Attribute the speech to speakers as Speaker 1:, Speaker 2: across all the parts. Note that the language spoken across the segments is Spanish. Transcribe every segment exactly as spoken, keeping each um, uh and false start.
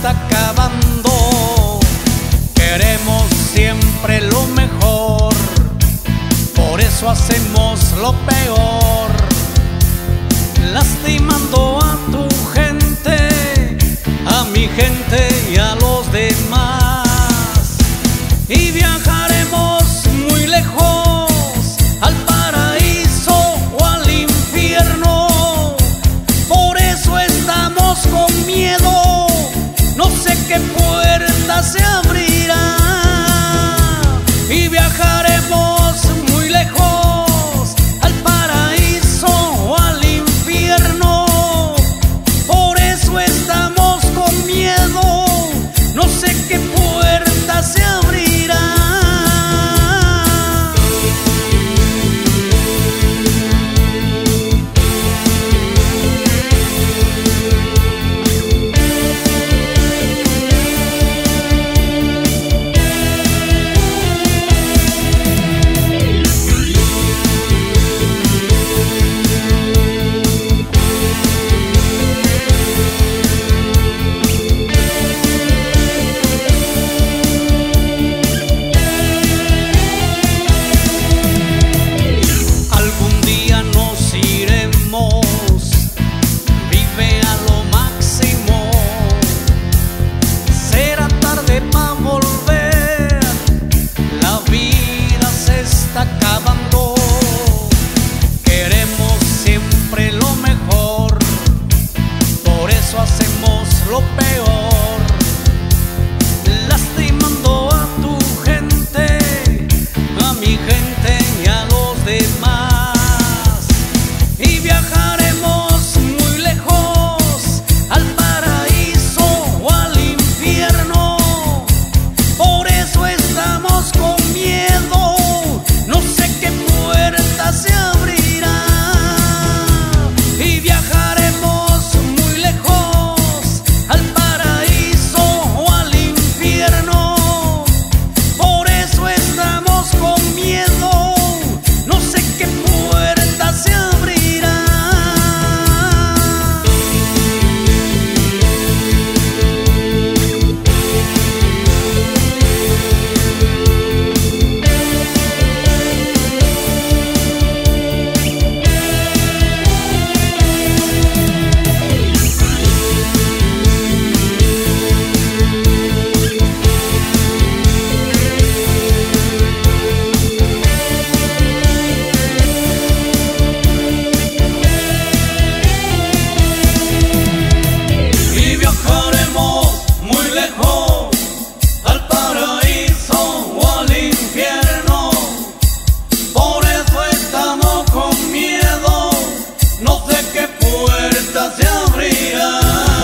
Speaker 1: está acabando. Queremos siempre lo mejor, por eso hacemos lo peor, lastimando a tu gente, a mi gente y a los demás. Y viajaremos muy lejos, al paraíso o al infierno. Por eso estamos con miedo, no sé qué puerta se abrirá. Y viajaremos muy lejos, al paraíso o al infierno. Por eso estamos con miedo, no sé qué puerta se abrirá. Acabando, queremos siempre lo mejor, por eso hacemos lo peor, lastimando a tu gente, a mi gente y a los demás. Y viajaremos muy lejos, al paraíso o al infierno. Por eso estamos con miedo, no sé qué puerta se abrirá. Y viajaremos muy lejos, al paraíso o al infierno. Por eso estamos con miedo, no sé qué puerta se abrirá. Se abrirá.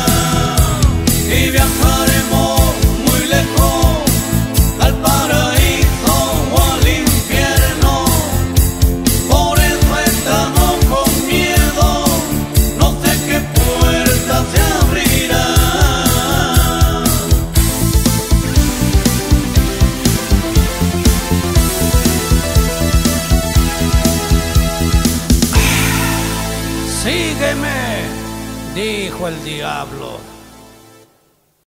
Speaker 1: Y viajaremos muy lejos, al paraíso o al infierno. Por eso estamos con miedo, no sé qué puerta se abrirá. Sígueme, dijo el diablo.